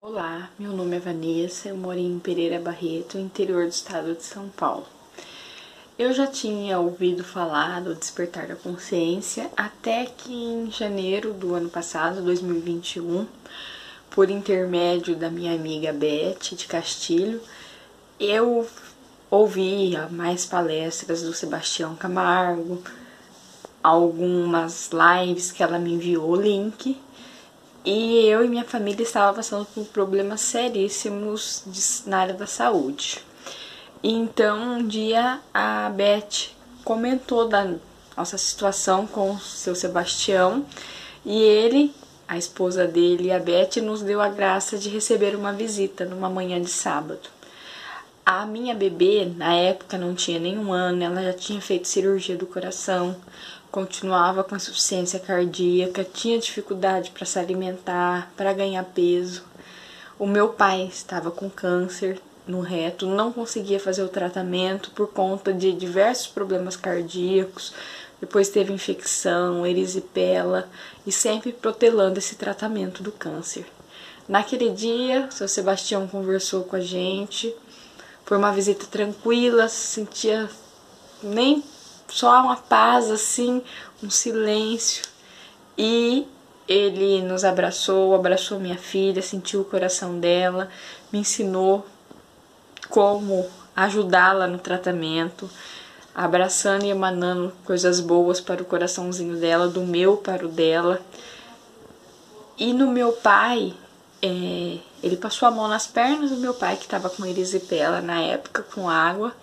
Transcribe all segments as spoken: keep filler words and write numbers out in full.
Olá, meu nome é Vanessa, eu moro em Pereira Barreto, interior do estado de São Paulo. Eu já tinha ouvido falar do despertar da consciência até que em janeiro do ano passado, dois mil e vinte e um, por intermédio da minha amiga Beth de Castilho, eu ouvi mais palestras do Sebastião Camargo, algumas lives que ela me enviou o link. E eu e minha família estava passando por problemas seríssimos de, na área da saúde. E então um dia a Beth comentou da nossa situação com o seu Sebastião e ele, a esposa dele e a Beth, nos deu a graça de receber uma visita numa manhã de sábado. A minha bebê, na época, não tinha nenhum ano, ela já tinha feito cirurgia do coração, continuava com insuficiência cardíaca, tinha dificuldade para se alimentar, para ganhar peso. O meu pai estava com câncer no reto, não conseguia fazer o tratamento por conta de diversos problemas cardíacos, depois teve infecção, erisipela e sempre protelando esse tratamento do câncer. Naquele dia, o seu Sebastião conversou com a gente. Foi uma visita tranquila, sentia nem só uma paz assim, um silêncio. E ele nos abraçou, abraçou minha filha, sentiu o coração dela, me ensinou como ajudá-la no tratamento, abraçando e emanando coisas boas para o coraçãozinho dela, do meu para o dela. E no meu pai, É, ele passou a mão nas pernas do meu pai, que estava com erisipela na época, com água,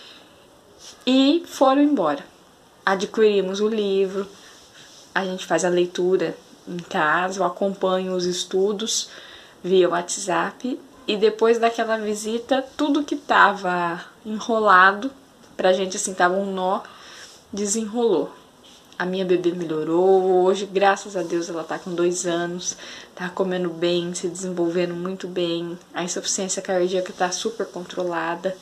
e foram embora. Adquirimos o livro, a gente faz a leitura em casa, eu acompanho os estudos via WhatsApp, e depois daquela visita, tudo que estava enrolado, pra gente assim, tava um nó, desenrolou. A minha bebê melhorou, hoje, graças a Deus, ela tá com dois anos, tá comendo bem, se desenvolvendo muito bem, a insuficiência cardíaca tá super controlada,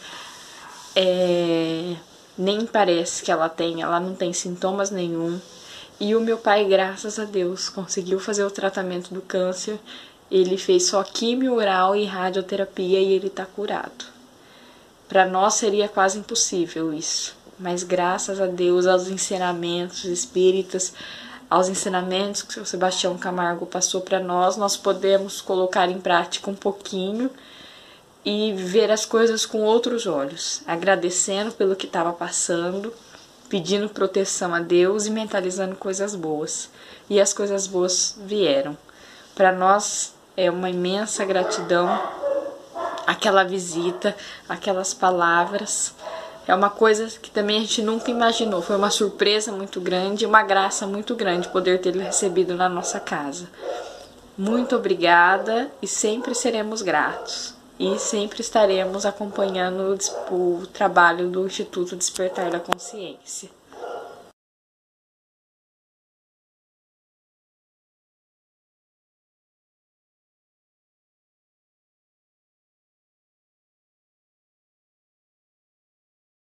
é, nem parece que ela tem, ela não tem sintomas nenhum. E o meu pai, graças a Deus, conseguiu fazer o tratamento do câncer, ele fez só quimio oral e radioterapia e ele tá curado. Para nós seria quase impossível isso. Mas graças a Deus, aos ensinamentos espíritas, aos ensinamentos que o Sebastião Camargo passou para nós, nós podemos colocar em prática um pouquinho e ver as coisas com outros olhos, agradecendo pelo que estava passando, pedindo proteção a Deus e mentalizando coisas boas. E as coisas boas vieram. Para nós é uma imensa gratidão aquela visita, aquelas palavras. É uma coisa que também a gente nunca imaginou. Foi uma surpresa muito grande, uma graça muito grande poder tê-lo recebido na nossa casa. Muito obrigada e sempre seremos gratos. E sempre estaremos acompanhando o trabalho do Instituto Despertar da Consciência.